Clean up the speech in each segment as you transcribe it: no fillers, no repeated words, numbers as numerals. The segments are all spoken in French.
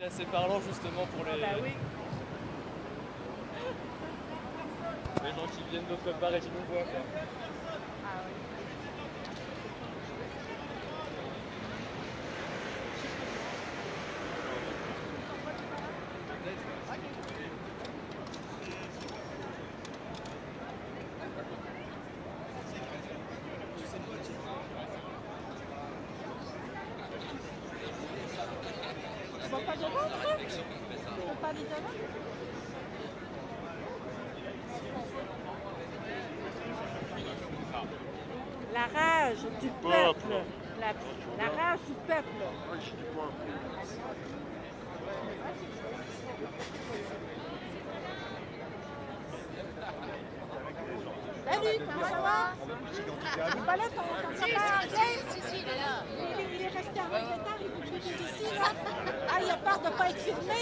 C'est assez parlant justement pour les... Bah oui. Les gens qui viennent d'autre part et qui nous voient, quoi. Ah oui. Tu vois pas devant, toi? Tu peux pas aller devant? La rage du peuple. La rage du peuple. Salut, comment ça va? Il est pas là, ton copain James? Si, il est là. Il est resté en Angleterre, il est ici, là. Ah, il a peur de ne pas être filmé?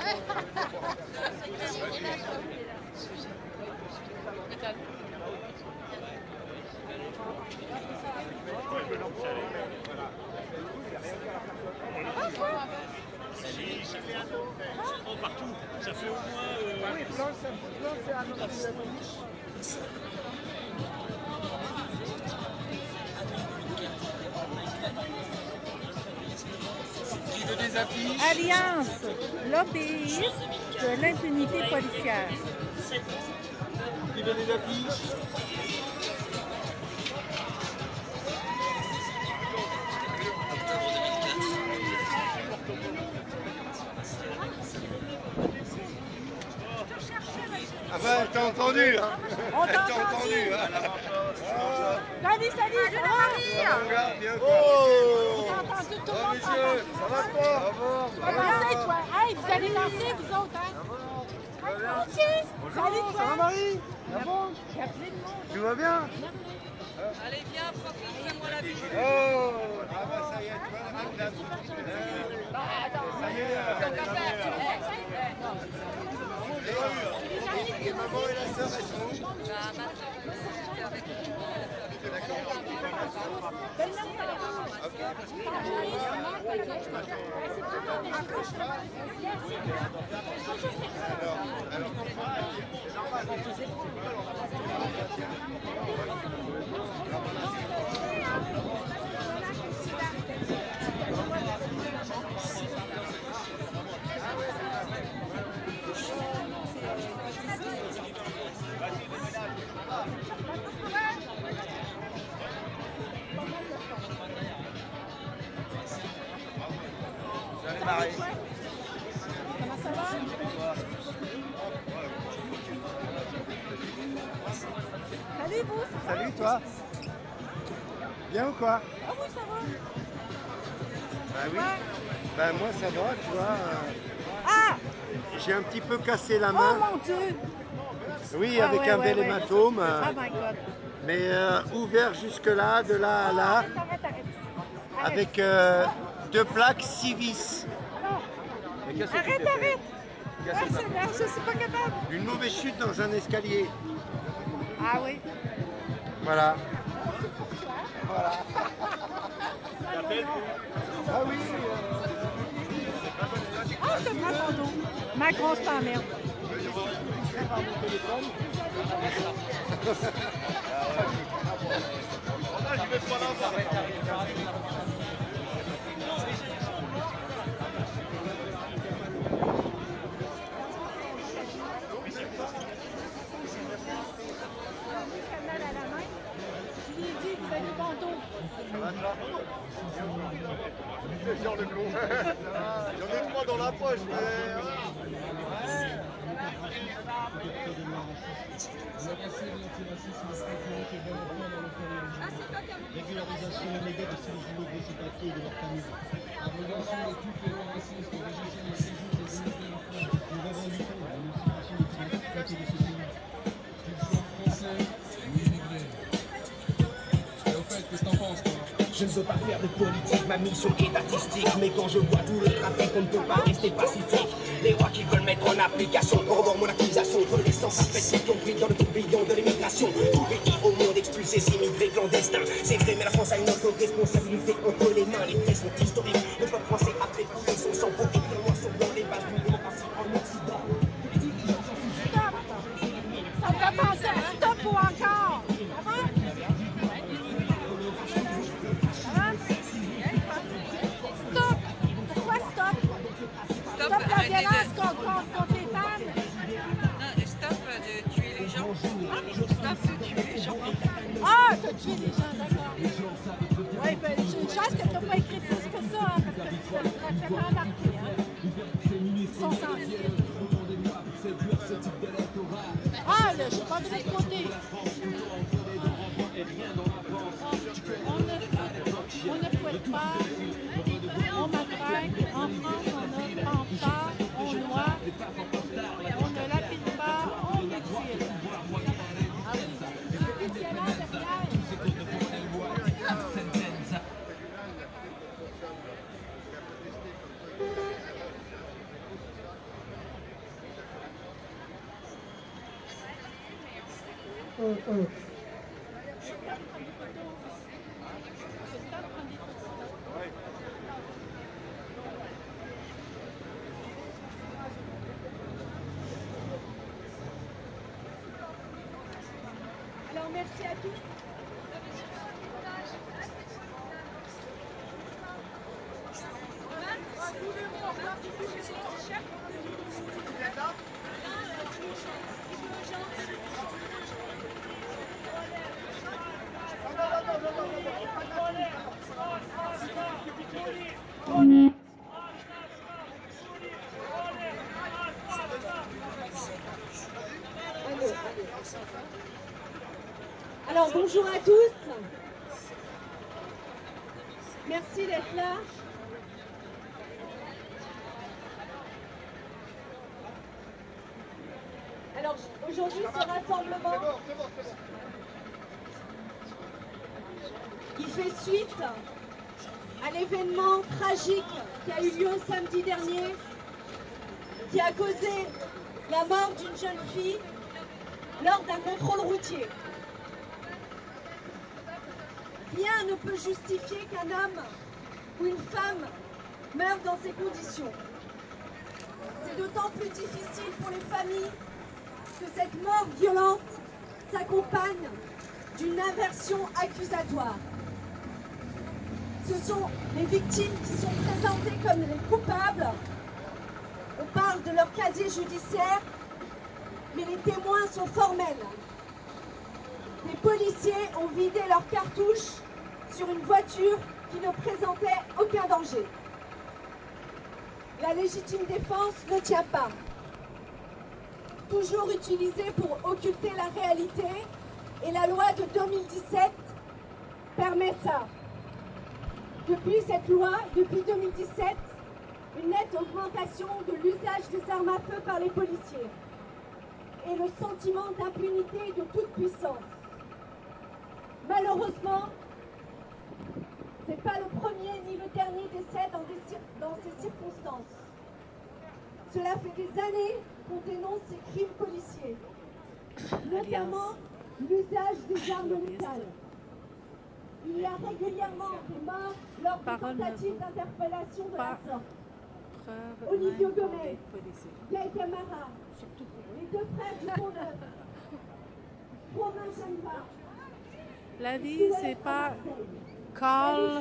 Partout, ça fait au moins... Oui, blanc, c'est un autre. Qui veut des affiches? Alliance, lobbyiste de l'impunité policière. Qui veut des affiches? Ah ben, t'as entendu, hein? On t'a T'as entendu, hein? Salut, ça va? Mon gars, bien T'as entendu tout le monde? monsieur, ça va quoi? Comment c'est, toi? Hey, vous allez danser, vous autres, hein? Ok. Salut, toi? Ça va, Marie? Ah bon? J'ai appelé le monde. Tu vas bien? Allez, viens, profite, fais-moi la bise. Oh! Ah ben, ça y est, tu vois, la madame. Ça y est, et maman et la sœur, elles sont où? Salut Marie. Comment ça va? Salut, vous? Ça va? Salut toi. Bien ou quoi? Ah oui, ça va. Ben oui. Ben moi ça va, tu vois. Ah! J'ai un petit peu cassé la Oh main. mon Dieu! Oui, Ah, avec ouais, un ouais, bel ouais. hématome. Oh my God! Mais ouvert jusque là, de là à là, Arrête. avec deux plaques 6 vis. Non. Arrête! Ouais, c'est là, je suis pas capable. Une mauvaise chute dans un escalier. Ah oui. Voilà. Ah oui. Ah, c'est moi ton dos. Macron, c'est en merde. Canal à la main. Je lui ai dit, vous avez bon dos. C'est genre le con. J'en ai 3 dans la poche, mais... Régularisation immédiate de ces immigrés sans papier et de leurs familles. Abrogation de toutes les lois racistes, régression des séjours des immigrés en France. Nous revendiquons la notification des politiques papiers de ce pays. Qu'ils soient français ou immigrés. Et au fait, qu'est-ce que t'en penses, toi? Je ne veux pas faire de politique, ma mission est artistique. Mais quand je vois tout le trafic, on ne peut pas rester pacifique. Les rois qui veulent mettre en application, corroborent mon accusation. De l'essence affectée, compris dans le tourbillon de l'immigration. Tout pays au monde expulse ces immigrés clandestins. C'est vrai, mais la France a une autre responsabilité entre les mains. Les faits sont historiques. Le peuple français a fait couler son sang pour écrire noir sur blanc les stop, Stop la arrêtez violence de... contre les femmes. Non, stop de tuer les gens. Stop de tuer les gens. Ah, t'as tué des gens, d'accord. Oui, ben, j'ai une chance que t'as pas écrit plus que ça, hein, parce que tu te ferais pas embarquer, hein. Ils sont sensibles. Ah, là, je suis pas de l'autre côté. On ne fouette pas, on matraque, en France, on ne prend pas, on noie, on ne lapide pas, on exile. Ah oui, c'est violent de Pierre. Alors, merci à tous. Alors bonjour à tous. Merci d'être là. Alors aujourd'hui ce rassemblement qui fait suite à l'événement tragique qui a eu lieu samedi dernier, qui a causé la mort d'une jeune fille lors d'un contrôle routier. Rien ne peut justifier qu'un homme ou une femme meure dans ces conditions. C'est d'autant plus difficile pour les familles que cette mort violente s'accompagne d'une inversion accusatoire. Ce sont les victimes qui sont présentées comme les coupables. On parle de leur casier judiciaire, mais les témoins sont formels. Les policiers ont vidé leurs cartouches sur une voiture qui ne présentait aucun danger. La légitime défense ne tient pas. Toujours utilisée pour occulter la réalité, et la loi de 2017 permet ça. Depuis cette loi, depuis 2017, une nette augmentation de l'usage des armes à feu par les policiers et le sentiment d'impunité de toute puissance. Malheureusement, ce n'est pas le premier ni le dernier décès dans ces circonstances. Cela fait des années qu'on dénonce ces crimes policiers, notamment l'usage des armes létales. Il y a régulièrement des morts lors de tentatives d'interpellation de la sorte. Olivio Gomez, Gaël Camara, les deux frères du Pont-Neuf, Romain Chanva. La vie, c'est pas Call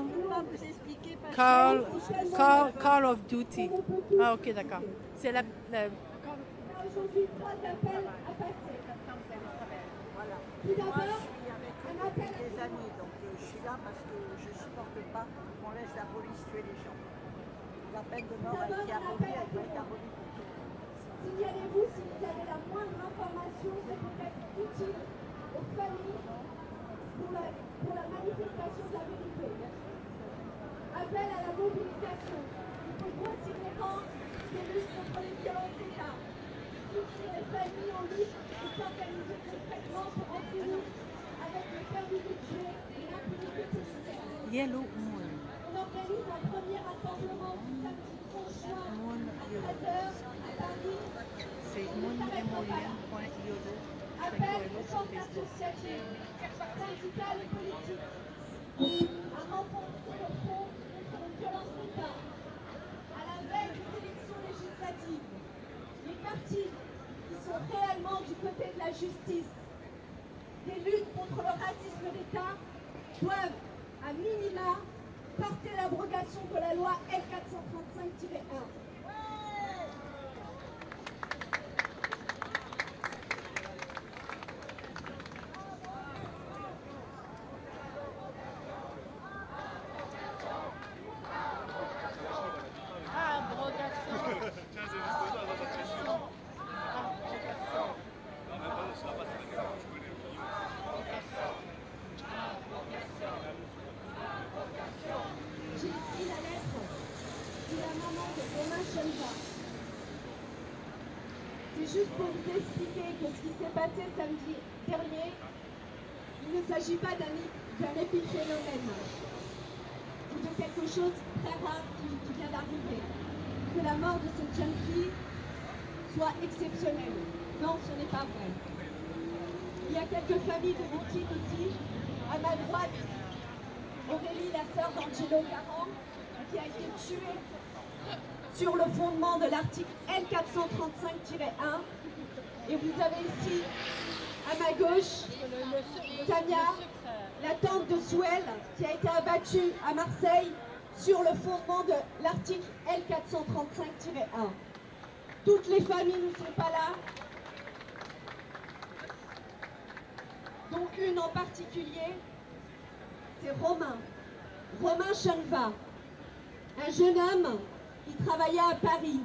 of Duty. Ah, ok, d'accord. C'est la... Aujourd'hui, 3 appels à passer. Tout d'abord, un appel à des années, donc je suis là parce que je ne supporte pas qu'on laisse la police tuer les gens. La peine de mort a été abolie, elle doit être abolie pour tout. Signalez-vous si vous avez la moindre information, ça peut être utile aux familles pour la manifestation de la vérité. Appel à la mobilisation. Il faut grossir les rangs de lutte contre les violences d'État. Soutenir les familles en lutte et s'organiser concrètement pour en finir avec le père du budget et l'impunité policière. Yellow Moon. On organise un premier rassemblement du samedi 30 juin à 13h à Paris. C'est moon.yolo. Appel aux forces associatives, syndicales et politiques à renforcer le front contre les violences d'État. À la veille des élections législatives, les partis qui sont réellement du côté de la justice, des luttes contre le racisme d'État, doivent, à minima, porter l'abrogation de la loi L435-1. C'est juste pour vous expliquer que ce qui s'est passé samedi dernier, il ne s'agit pas d'un épiphénomène ou de quelque chose de très rare qui vient d'arriver. Que la mort de cette jeune fille soit exceptionnelle. Non, ce n'est pas vrai. Il y a quelques familles de victimes ici. À ma droite, Aurélie, la sœur d'Angelo Garant, qui a été tuée sur le fondement de l'article L435-1. Et vous avez ici, à ma gauche, Tania, la tante de Souel, qui a été abattue à Marseille sur le fondement de l'article L435-1. Toutes les familles ne sont pas là, dont une en particulier, c'est Romain Chenva, un jeune homme qui travaillait à Paris,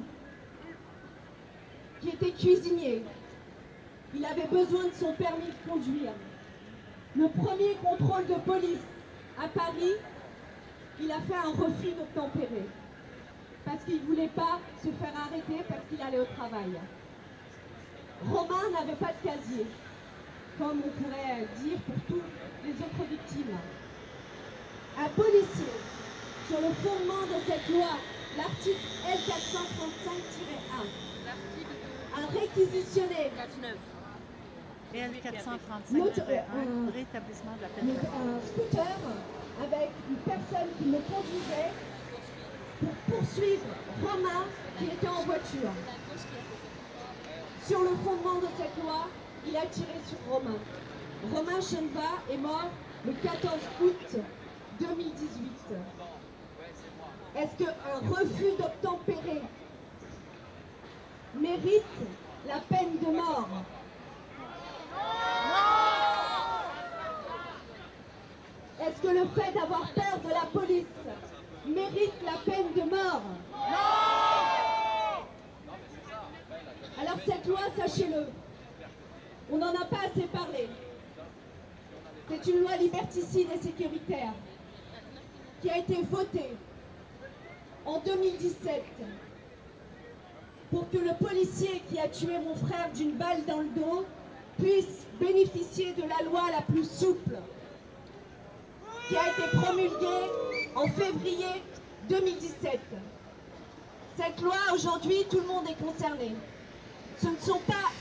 qui était cuisinier. Il avait besoin de son permis de conduire. Le premier contrôle de police à Paris, il a fait un refus d'obtempérer parce qu'il ne voulait pas se faire arrêter parce qu'il allait au travail. Romain n'avait pas de casier, comme on pourrait dire pour toutes les autres victimes. Un policier, sur le fondement de cette loi, l'article L435-1, a réquisitionné rétablissement de la peine un scooter avec une personne qui le conduisait pour poursuivre Romain qui était en voiture. Sur le fondement de cette loi, il a tiré sur Romain. Romain Chenva est mort le 14 août 2018. Est-ce qu'un refus d'obtempérer mérite la peine de mort? Est-ce que le fait d'avoir peur de la police mérite la peine de mort? Alors cette loi, sachez-le, on n'en a pas assez parlé. C'est une loi liberticide et sécuritaire qui a été votée en 2017 pour que le policier qui a tué mon frère d'une balle dans le dos puisse bénéficier de la loi la plus souple, qui a été promulguée en février 2017. Cette loi, aujourd'hui, tout le monde est concerné. Ce ne sont pas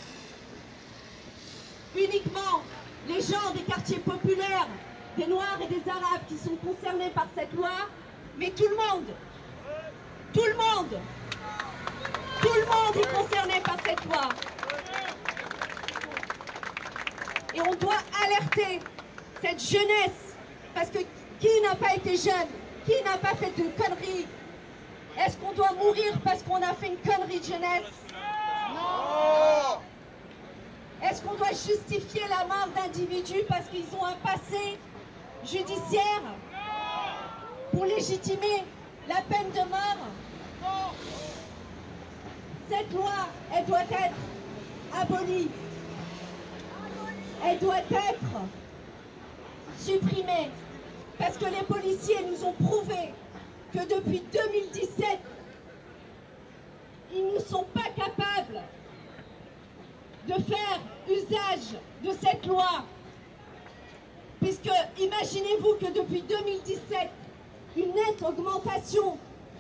uniquement les gens des quartiers populaires, des Noirs et des Arabes qui sont concernés par cette loi, mais tout le monde. Tout le monde. Tout le monde est concerné par cette loi. Et on doit alerter cette jeunesse, parce que qui n'a pas été jeune? Qui n'a pas fait de conneries? Est-ce qu'on doit mourir parce qu'on a fait une connerie de jeunesse? Non! Est-ce qu'on doit justifier la mort d'individus parce qu'ils ont un passé judiciaire pour légitimer la peine de mort? Non! Cette loi, elle doit être abolie. Elle doit être supprimée. Parce que les policiers nous ont prouvé que depuis 2017, ils ne sont pas capables de faire usage de cette loi. Puisque, imaginez-vous que depuis 2017, une nette augmentation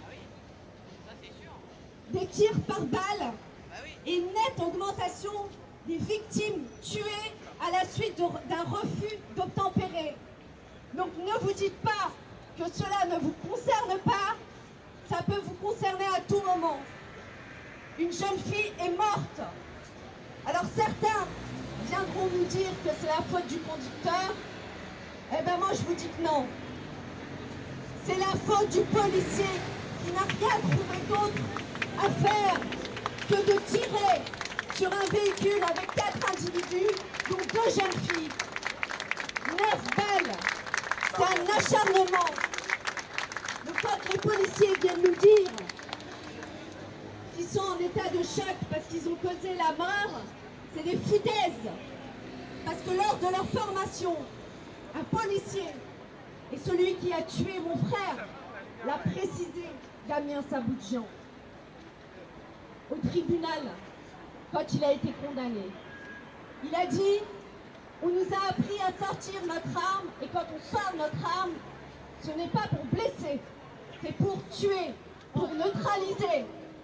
des tirs par balle et une nette augmentation des victimes tuées à la suite d'un refus d'obtempérer. Donc ne vous dites pas que cela ne vous concerne pas, ça peut vous concerner à tout moment. Une jeune fille est morte. Alors certains viendront nous dire que c'est la faute du conducteur. Eh bien moi je vous dis que non. C'est la faute du policier qui n'a rien trouvé d'autre à faire que de tirer sur un véhicule avec 4 individus, dont 2 jeunes filles. 9 balles. C'est un acharnement. Donc quand les policiers viennent nous dire qu'ils sont en état de choc parce qu'ils ont causé la mort, c'est des foutaises. Parce que lors de leur formation, un policier, et celui qui a tué mon frère, l'a précisé, Damien Saboudjian, au tribunal, quand il a été condamné. Il a dit, on nous a appris à sortir notre arme, et quand on sort notre arme, ce n'est pas pour blesser, c'est pour tuer, pour neutraliser.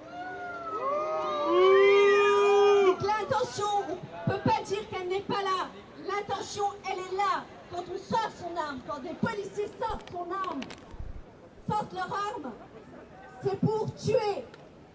Donc l'intention, on ne peut pas dire qu'elle n'est pas là. L'intention, elle est là. Quand on sort son arme, quand des policiers sortent son arme, sortent leur arme, c'est pour tuer.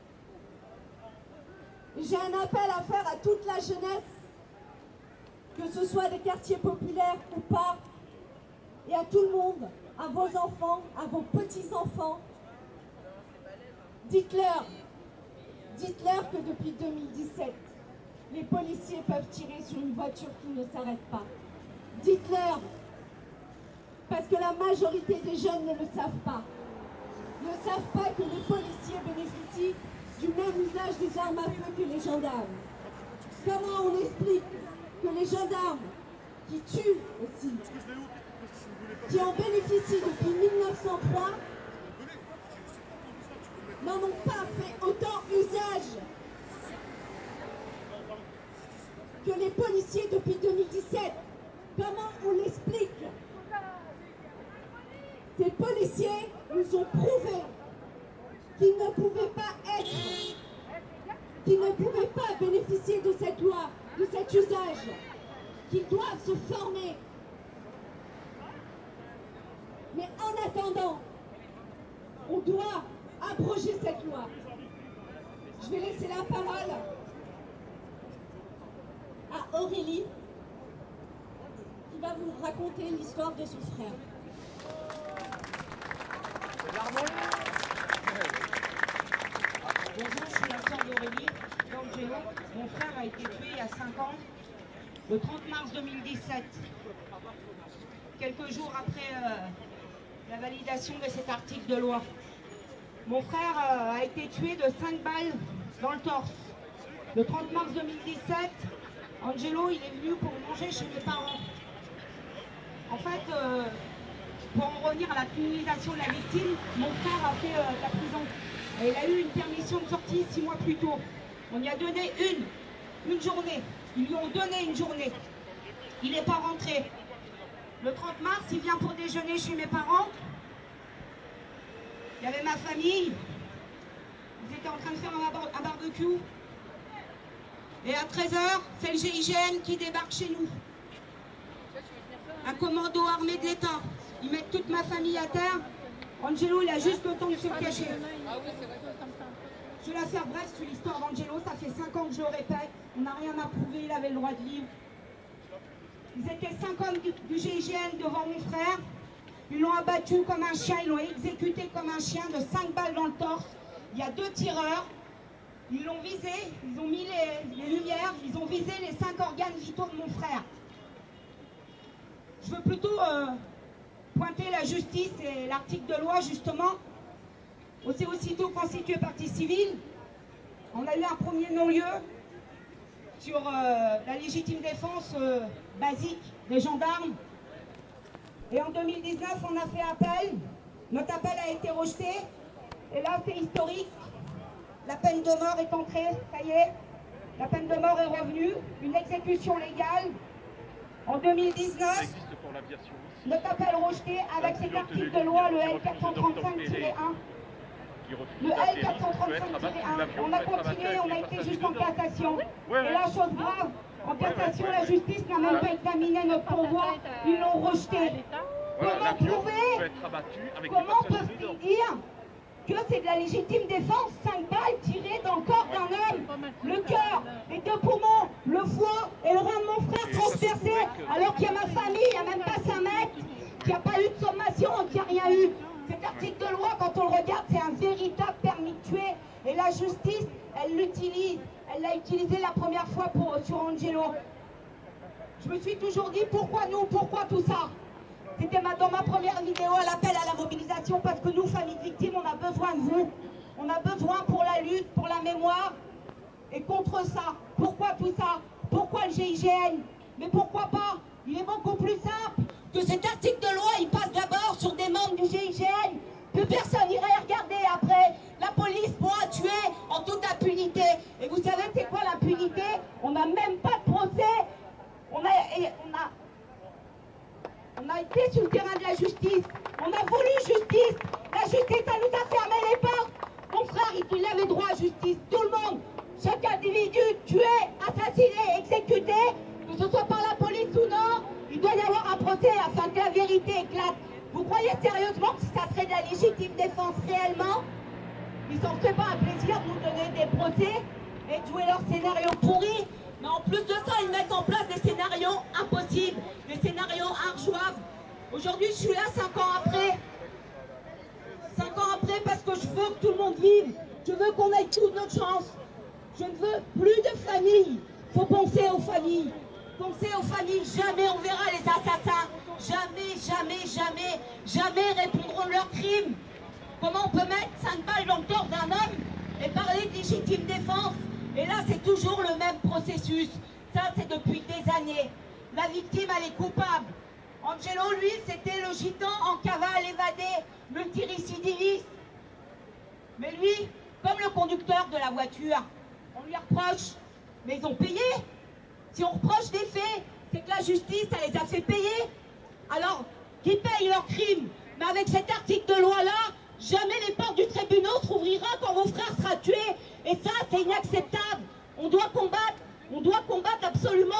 J'ai un appel à faire à toute la jeunesse, que ce soit des quartiers populaires ou pas, et à tout le monde, à vos enfants, à vos petits-enfants. Dites-leur que depuis 2017, les policiers peuvent tirer sur une voiture qui ne s'arrête pas. Dites-leur, parce que la majorité des jeunes ne le savent pas. Ne savent pas que les policiers bénéficient du même usage des armes à feu que les gendarmes. Comment on explique que les gendarmes, qui tuent aussi, qui en bénéficient depuis 1903, n'en ont pas fait autant usage que les policiers depuis 2017. Comment on l'explique? Ces policiers nous ont prouvé qu'ils ne pouvaient pas qu'ils ne pouvaient pas bénéficier de cette loi, de cet usage, qu'ils doivent se former. Mais en attendant, on doit abroger cette loi. Je vais laisser la parole à Aurélie, qui va vous raconter l'histoire de son frère. Bonjour, je suis la sœur d'Aurélie, d'Angelo. Mon frère a été tué il y a 5 ans, le 30 mars 2017. Quelques jours après la validation de cet article de loi. Mon frère a été tué de 5 balles dans le torse. Le 30 mars 2017, Angelo, il est venu pour manger chez mes parents. En fait, pour en revenir à la criminalisation de la victime, mon frère a fait de la prison. Et il a eu une permission de sortie 6 mois plus tôt. On lui a donné une journée. Ils lui ont donné une journée. Il n'est pas rentré. Le 30 mars, il vient pour déjeuner chez mes parents. Il y avait ma famille. Ils étaient en train de faire un barbecue. Et à 13h, c'est le GIGN qui débarque chez nous. Un commando armé de l'État. Ils mettent toute ma famille à terre. Angelo, il a juste le temps de se cacher. Je vais la faire bref sur l'histoire d'Angelo. Ça fait 5 ans que je le répète. On n'a rien à prouver. Il avait le droit de vivre. Ils étaient 5 hommes du GIGN devant mon frère. Ils l'ont abattu comme un chien. Ils l'ont exécuté comme un chien de 5 balles dans le torse. Il y a 2 tireurs. Ils l'ont visé. Ils ont mis les lumières. Ils ont visé les 5 organes vitaux de mon frère. Je veux plutôt pointer la justice et l'article de loi, justement. C'est aussitôt constitué partie civile. On a eu un premier non-lieu sur la légitime défense basique des gendarmes. Et en 2019, on a fait appel. Notre appel a été rejeté. Et là, c'est historique. La peine de mort est entrée. Ça y est. La peine de mort est revenue. Une exécution légale. En 2019, notre appel rejeté avec cet article de loi, le L435-1. Le L435-1. On a continué, on a été juste en cassation. Et la chose grave, en cassation, la justice n'a même pas examiné notre pourvoi. Ils l'ont rejeté. Comment prouver? Comment peuvent-ils dire que c'est de la légitime défense? 5 balles tirées dans le corps d'un homme, le cœur, les 2 poumons, le foie et le rein de mon frère transpercé, alors qu'il y a ma famille, il n'y a même pas 5 mètres, qu'il n'y a pas eu de sommation, qu'il n'y a rien eu. Cet article de loi, quand on le regarde, c'est un véritable permis de tuer. Et la justice, elle l'utilise. Elle l'a utilisé la première fois sur Angelo. Je me suis toujours dit, pourquoi nous, pourquoi tout ça? C'était dans ma première vidéo à l'appel à la mobilisation, parce que nous, famille de victimes, on a besoin de vous. On a besoin pour la lutte, pour la mémoire, et contre ça. Pourquoi tout ça? Pourquoi le GIGN? Mais pourquoi pas? Il est beaucoup plus simple que cet article de loi, il passe d'abord sur des membres du GIGN, que personne n'irait regarder après. La police pourra tuer en toute impunité. Et vous savez c'est quoi l'impunité? côté et de jouer leur scénario pourri. Mais en plus de ça, ils mettent en place des scénarios impossibles, des scénarios injouables. Aujourd'hui, je suis là 5 ans après. 5 ans après parce que je veux que tout le monde vive. Je veux qu'on ait toute notre chance. Je ne veux plus de famille. Il faut penser aux familles. Pensez aux familles. Jamais on verra les assassins. Jamais, jamais, jamais, jamais répondront de leurs crimes. Comment on peut mettre 5 balles dans le corps d'un homme et parler de légitime défense? Et là, c'est toujours le même processus. Ça, c'est depuis des années. La victime, elle est coupable. Angelo, lui, c'était le gitan en cavale évadé, multirécidiviste. Mais lui, comme le conducteur de la voiture, on lui reproche. Mais ils ont payé. Si on reproche des faits, c'est que la justice, elle les a fait payer. Alors, qu'ils payent leurs crimes. Mais avec cet article de loi-là, jamais les portes du tribunal se rouvrira quand vos frères sera tué. Et ça, c'est inacceptable. On doit combattre absolument.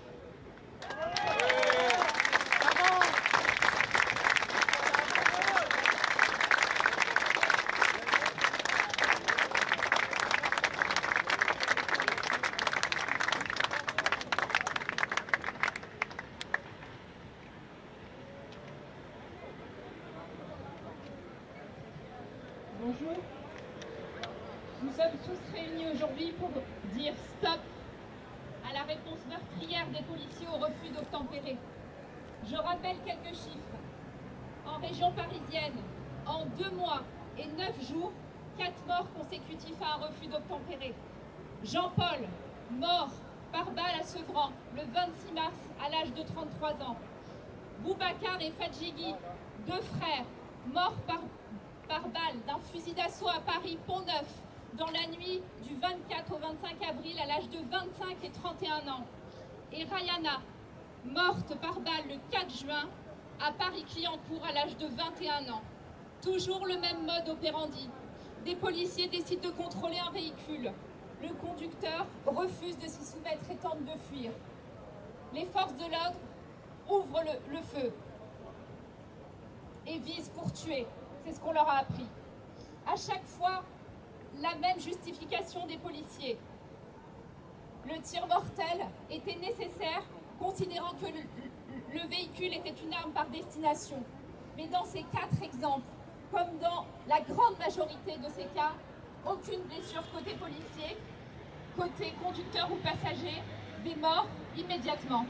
Bonjour. Nous sommes tous réunis aujourd'hui pour dire stop à la réponse meurtrière des policiers au refus d'obtempérer. Je rappelle quelques chiffres. En région parisienne, en 2 mois et 9 jours, 4 morts consécutifs à un refus d'obtempérer. Jean-Paul, mort par balle à Sevran le 26 mars à l'âge de 33 ans. Boubacar et Fadjigui, 2 frères, morts par balle d'un fusil d'assaut à Paris Pont-Neuf dans la nuit du 24 au 25 avril à l'âge de 25 et 31 ans. Et Rayana, morte par balle le 4 juin à Paris-Clignancourt à l'âge de 21 ans. Toujours le même mode opérandi. Des policiers décident de contrôler un véhicule. Le conducteur refuse de s'y soumettre et tente de fuir. Les forces de l'ordre ouvrent le feu et visent pour tuer. C'est ce qu'on leur a appris. À chaque fois, la même justification des policiers. Le tir mortel était nécessaire, considérant que le véhicule était une arme par destination. Mais dans ces 4 exemples, comme dans la grande majorité de ces cas, aucune blessure côté policier, côté conducteur ou passager, des morts immédiatement.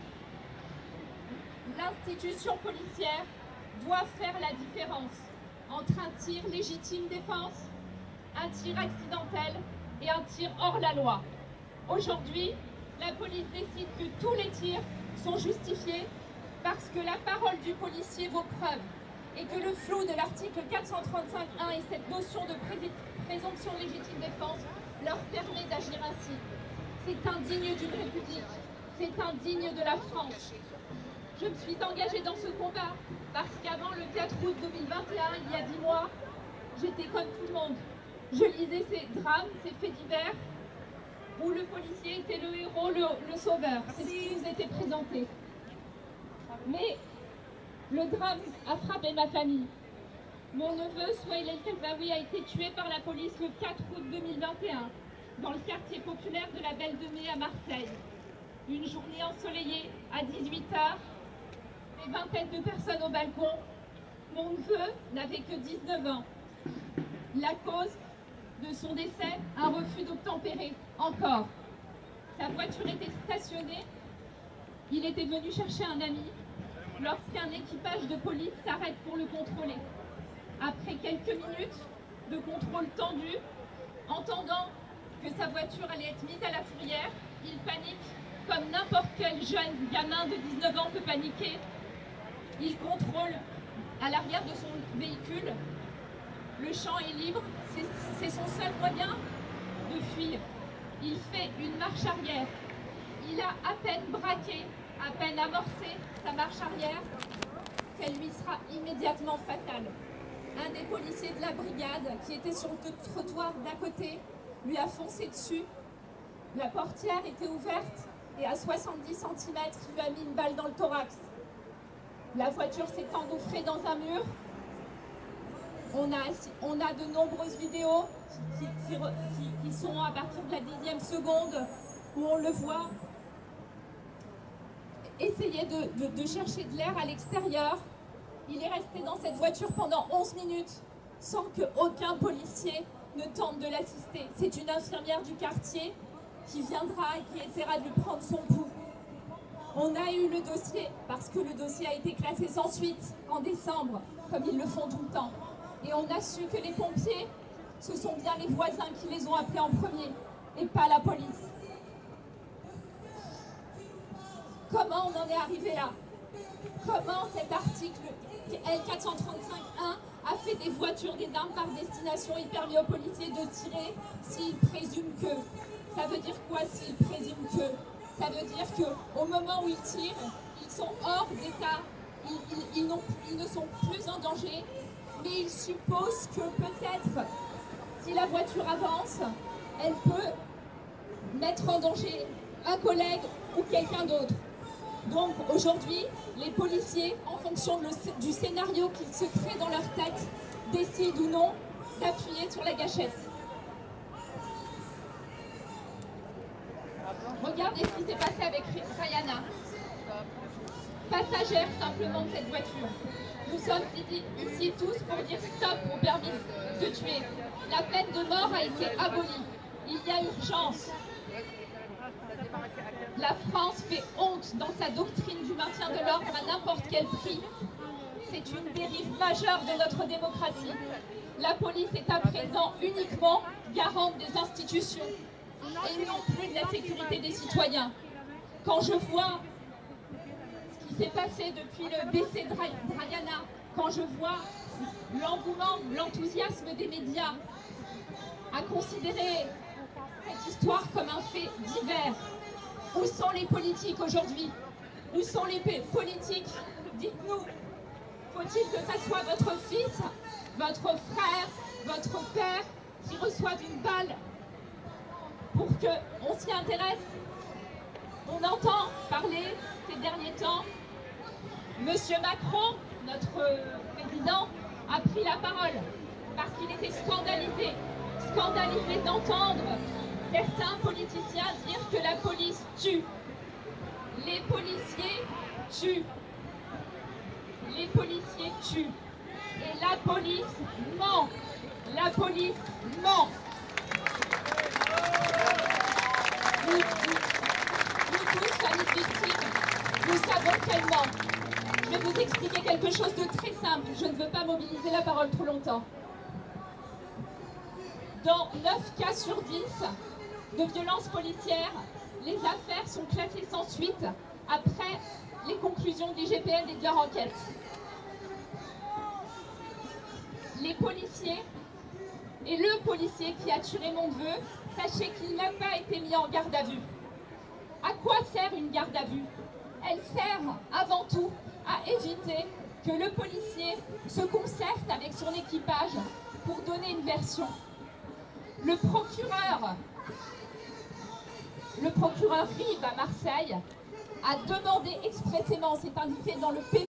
L'institution policière doit faire la différence entre un tir légitime défense, un tir accidentel et un tir hors la loi. Aujourd'hui, la police décide que tous les tirs sont justifiés parce que la parole du policier vaut preuve et que le flou de l'article 435.1 et cette notion de présomption de légitime défense leur permet d'agir ainsi. C'est indigne d'une république, c'est indigne de la France. Je me suis engagée dans ce combat parce qu'avant le 4 août 2021, il y a 10 mois, j'étais comme tout le monde. Je lisais ces drames, ces faits divers, où le policier était le héros, le sauveur. C'est ce qui nous était présenté. Mais le drame a frappé ma famille. Mon neveu, Souhail El Kelbaoui, a été tué par la police le 4 août 2021, dans le quartier populaire de la Belle de Mai à Marseille. Une journée ensoleillée, à 18h, des vingtaines de personnes au balcon. Mon neveu n'avait que 19 ans. La cause de son décès, un refus d'obtempérer, encore. Sa voiture était stationnée. Il était venu chercher un ami lorsqu'un équipage de police s'arrête pour le contrôler. Après quelques minutes de contrôle tendu, entendant que sa voiture allait être mise à la fourrière, il panique comme n'importe quel jeune gamin de 19 ans peut paniquer. Il contrôle à l'arrière de son véhicule. Le champ est libre, c'est son seul moyen de fuir. Il fait une marche arrière. Il a à peine braqué, à peine amorcé sa marche arrière, qu'elle lui sera immédiatement fatale. Un des policiers de la brigade, qui était sur le trottoir d'à côté, lui a foncé dessus. La portière était ouverte et à 70 cm, il lui a mis une balle dans le thorax. La voiture s'est engouffrée dans un mur. On a de nombreuses vidéos qui qui sont à partir de la 10e seconde où on le voit essayer de chercher de l'air à l'extérieur. Il est resté dans cette voiture pendant 11 minutes sans qu'aucun policier ne tente de l'assister. C'est une infirmière du quartier qui viendra et qui essaiera de lui prendre son pouls. On a eu le dossier parce que le dossier a été classé sans suite en décembre, comme ils le font tout le temps. Et on a su que les pompiers, ce sont bien les voisins qui les ont appelés en premier et pas la police. Comment on en est arrivé là? Comment cet article L435-1 a fait des voitures, des armes par destination et permis aux policiers de tirer s'ils présument que? Ça veut dire quoi s'ils présument que? Ça veut dire qu'au moment où ils tirent, ils sont hors d'état, ils ne sont plus en danger, mais ils supposent que peut-être, si la voiture avance, elle peut mettre en danger un collègue ou quelqu'un d'autre. Donc aujourd'hui, les policiers, en fonction du scénario qu'ils se créent dans leur tête, décident ou non d'appuyer sur la gâchette. Regardez ce qui s'est passé avec Rayana, passagère simplement de cette voiture. Nous sommes ici tous pour dire stop au permis de tuer. La peine de mort a été abolie. Il y a urgence. La France fait honte dans sa doctrine du maintien de l'ordre à n'importe quel prix. C'est une dérive majeure de notre démocratie. La police est à présent uniquement garante des institutions et non plus de la sécurité des citoyens. Quand je vois ce qui s'est passé depuis le décès de Rayana, quand je vois l'engouement, l'enthousiasme des médias à considérer cette histoire comme un fait divers, où sont les politiques aujourd'hui? Où sont les politiques? Dites-nous, faut-il que ce soit votre fils, votre frère, votre père qui reçoive une balle pour qu'on s'y intéresse? On entend parler ces derniers temps, Monsieur Macron, notre président, a pris la parole parce qu'il était scandalisé d'entendre certains politiciens dire que la police tue. Les policiers tuent. Les policiers tuent. Et la police ment. La police ment. Nous tous, familles de victimes, nous savons qu'elle ment. Je vais vous expliquer quelque chose de très simple. Je ne veux pas mobiliser la parole trop longtemps. Dans 9 cas sur 10 de violences policières, les affaires sont classées sans suite après les conclusions du GPN et de leur enquête. Les policiers et le policier qui a tué mon neveu, sachez qu'il n'a pas été mis en garde à vue. À quoi sert une garde à vue? Elle sert avant tout à éviter que le policier se concerte avec son équipage pour donner une version. Le procureur Rive à Marseille a demandé expressément, c'est indiqué dans le